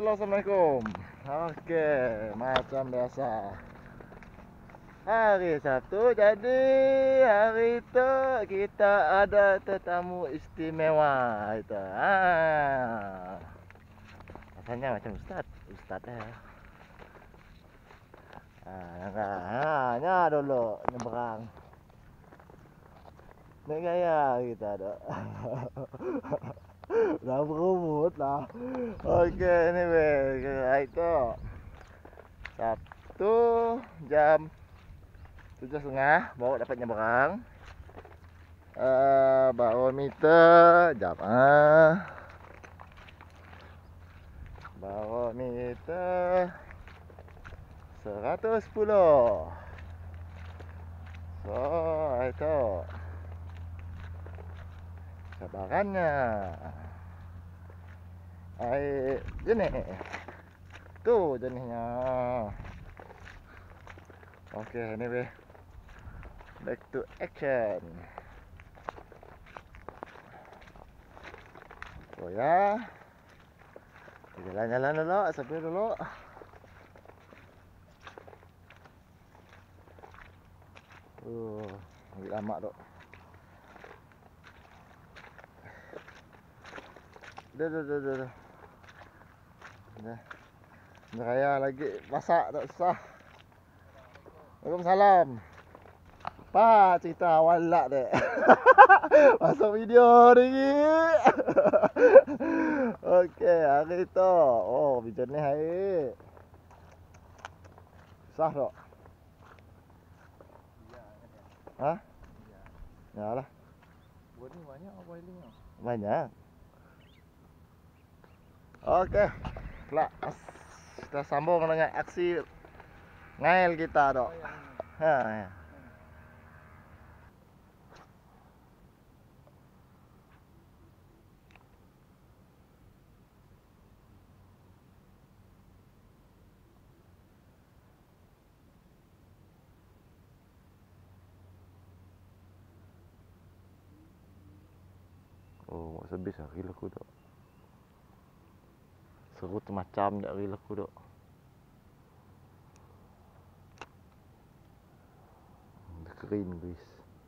Halo, assalamualaikum. Oke, macam biasa. Hari Sabtu, jadi hari itu kita ada tetamu istimewa itu. Rasanya macam ustaz ya. Hanya dulu nyebrang. Naik gaya kita ada. Dah berumut lah. Oke, anyway, itu Sabtu jam 7.30 baru dapat nyebrang. Barometer jam barometer 110. So, itu cabarannya air jenis tu jenisnya. Oke, anyway, back to action. Oh ya, jalan-jalan dulu, sampai dulu. Ambil lama tu. Dah. Raya lagi masak tak susah. Waalaikumsalam. Apa cerita awal lah dek. Masuk video ni. Okey, hari tu. Oh, video ni hari. Susah tak? Hah? Ya lah. Buat ni banyak apa boiling ah? Banyak. Okey. Kita sambung dengan aksi ngail kita dok. Ya. Oh, sebis lah reel aku dok. Seru tu macam dak reel aku dok. Keren guys.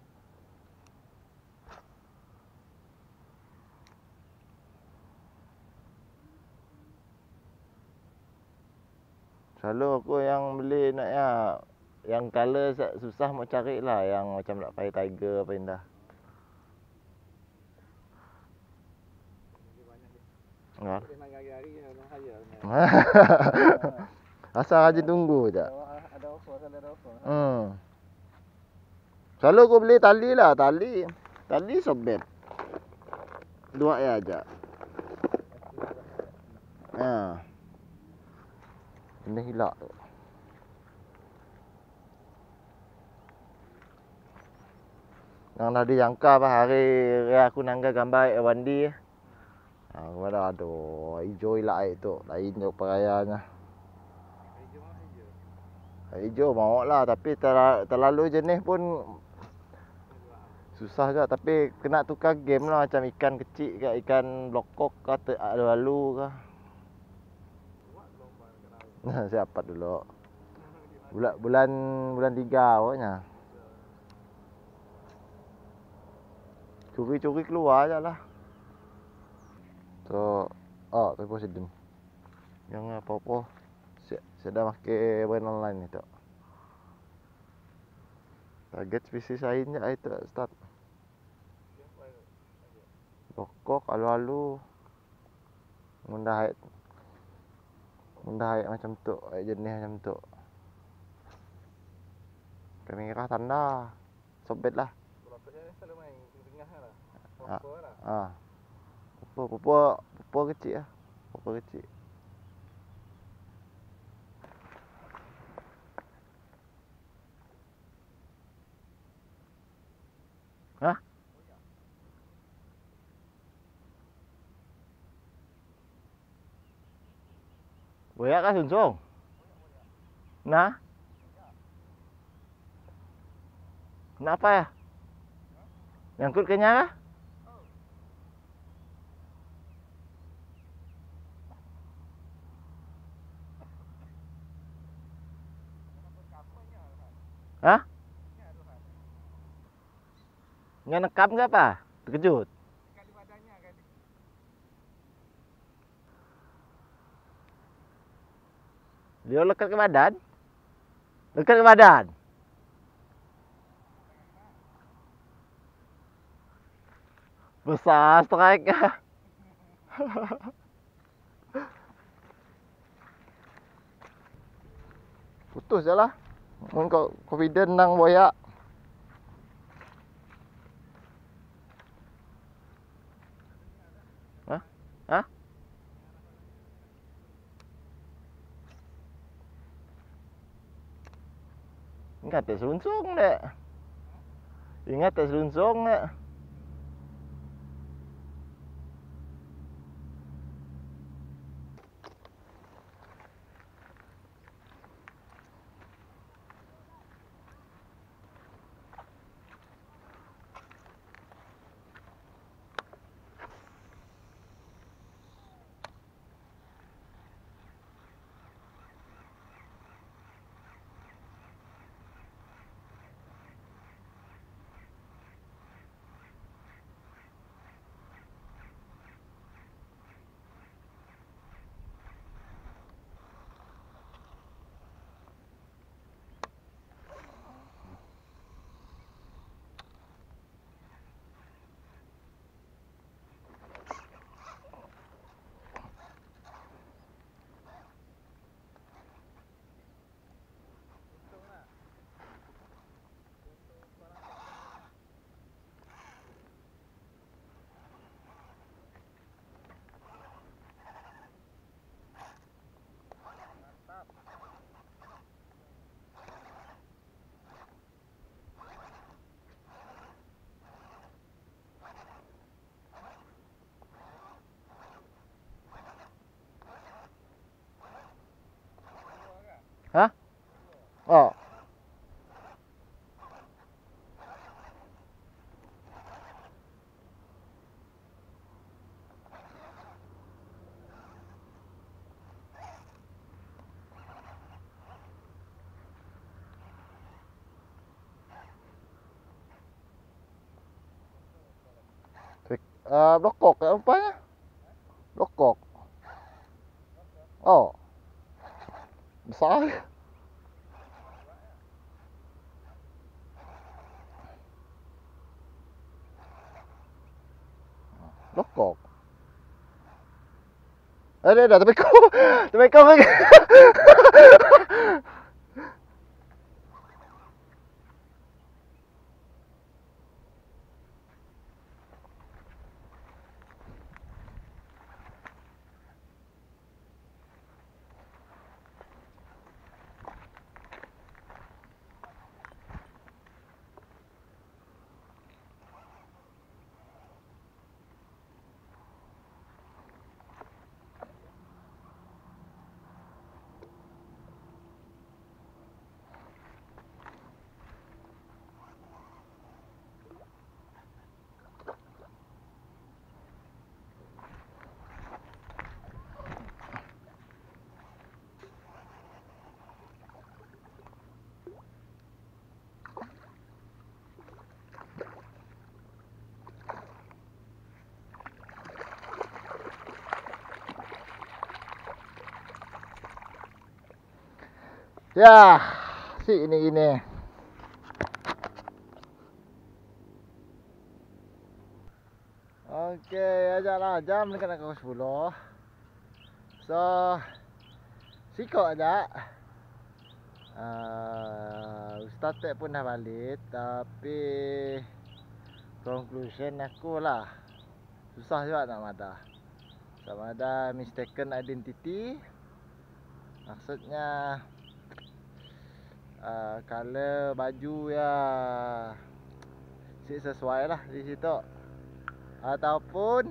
Selalu aku yang beli nak yang color susah mau cari lah, yang macam nak pakai tiger apa indah. Enggak. Asal aja tunggu je. Ada offer. Selalu aku beli tali lah, tali sobet. Dua ya aja. Ini hilak tu. Yang tadi jangka apa hari aku nangga gambar Wandi. Aku ada aduh, hijau hilak air tu. Lain tu perayanya. Hijau mau lah, tapi terlalu jenis pun susah juga. Tapi kena tukar game lah, macam ikan kecil ke, ikan blokok ke, lalu ke. Siapa dulu? Bulan 3 pokoknya. Curi-curi keluar je lah. So, tu presiden. Yang apa-apa. Saya dah pakai brand online ni tu. Target spesies lain je itu start. Blokok, alu-alu. Mundah macam tu, jenis macam tu. Kamera tanda. Sobet lah. Berapa saya selalu main tengah lah. Pupu kecil lah. Pupu kecil. Hah? Boyak kah sunsung? Nah? Kenapa ya? Nyangkut kenyang kah? Hah? Nggak nekam nggak apa? Terkejut. Dekat di badannya kan. Dia lekat ke badan. Lekat ke badan. Besar strike. Putus je lah. Mun kau confident nang boyak. Hah? Hah? Ingat tak selunsung dek. Ingat tak selunsung dek. Hah? Oh. Blokok ya rupanya. Blokok. Oh. Besar. Blokok. Dah tapi kau. Tapi kau. Ya, si ini. Okey, ajaklah jam dekat nak pukul 10. So, sikok aja. Ustaz tak pun dah balik, tapi conclusion aku lah susah juga nak madah. Sama ada mistaken identity. Maksudnya color baju ya si sesuai lah di situ. Ataupun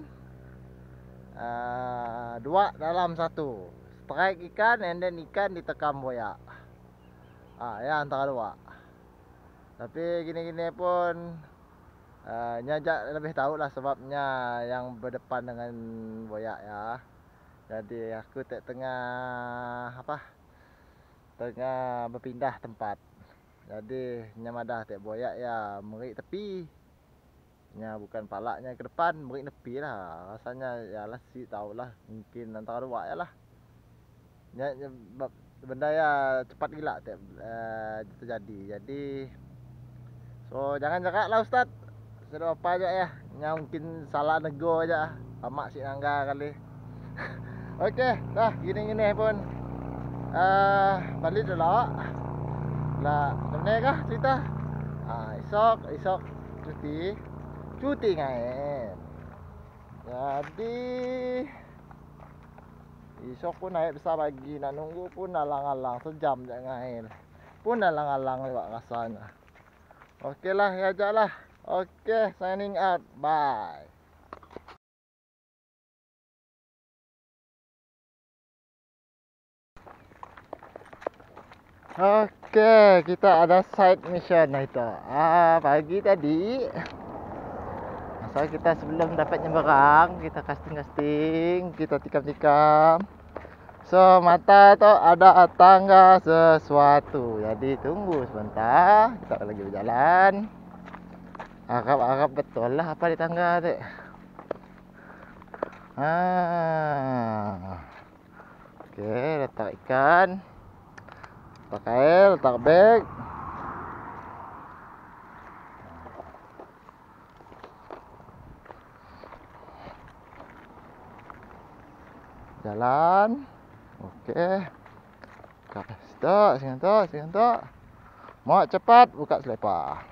dua dalam satu. Strike ikan and then ikan ditekam boyak. Ya antara dua. Tapi gini-gini pun nyajak lebih tahu lah sebabnya yang berdepan dengan boyak ya. Jadi aku tak tengah berpindah tempat. Jadi nyamadah tek boyak ya merik tepi. Nya bukan palaknya ke depan, merik tepi lah. Rasanya ya lah si tahulah, mungkin antara dua ya lah. Nya benda ya cepat gila tek terjadi. Jadi so jangan cakap lah Ustaz. Sudah apa aja ya. Nya mungkin salah nego aja. Amak si nangga kali. Okey, dah gini-gini pun balik dulu. Lah, mana kah cerita? Esok cuti ngain. Jadi esok pun naik besar pagi, nak nunggu pun alang-alang sejam je ngain. Pun alang-alang lewat rasanya. Okey lah, ya ajak lah. Okey, signing out. Bye. Okey, kita ada side mission lah itu. Pagi tadi masa kita sebelum dapat nyeberang, kita casting, kita tikam-tikam. So, mata tu ada tangga sesuatu. Jadi tunggu sebentar, kita lagi berjalan. Harap-harap betul lah apa di tangga tu. Okey, letak ikan. Letak beg. Jalan. Okey. Stop, sini tu. Mau cepat buka selipar.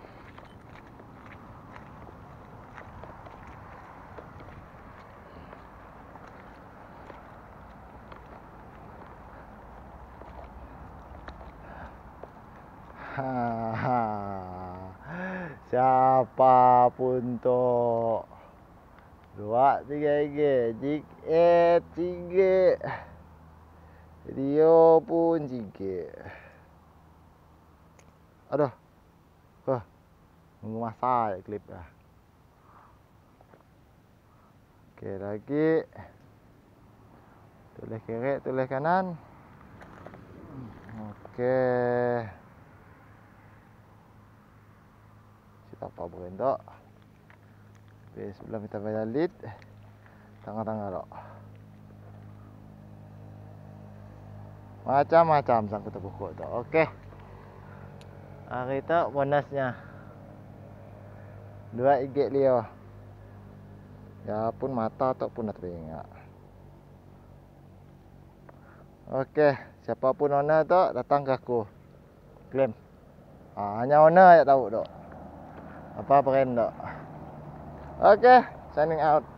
Siapa pun tu 2, 3 gig, jig 3 video pun 3. Aduh. Nunggu masa klip dah. Okey, lagi. Tulis kiri, tulis kanan. Okey. Kita apa berendok. Tapi sebelum kita bayar lead, tangga-tangga dok. Macam-macam sangkut pokok tu. Okey. Hari tu bonusnya 2 igit Leo. Ya pun mata tu pun dah teringat. Okey, siapa pun owner tu datang ke aku. Claim. Hanya owner je tahu dok. Apa brand dok. Okey, signing out.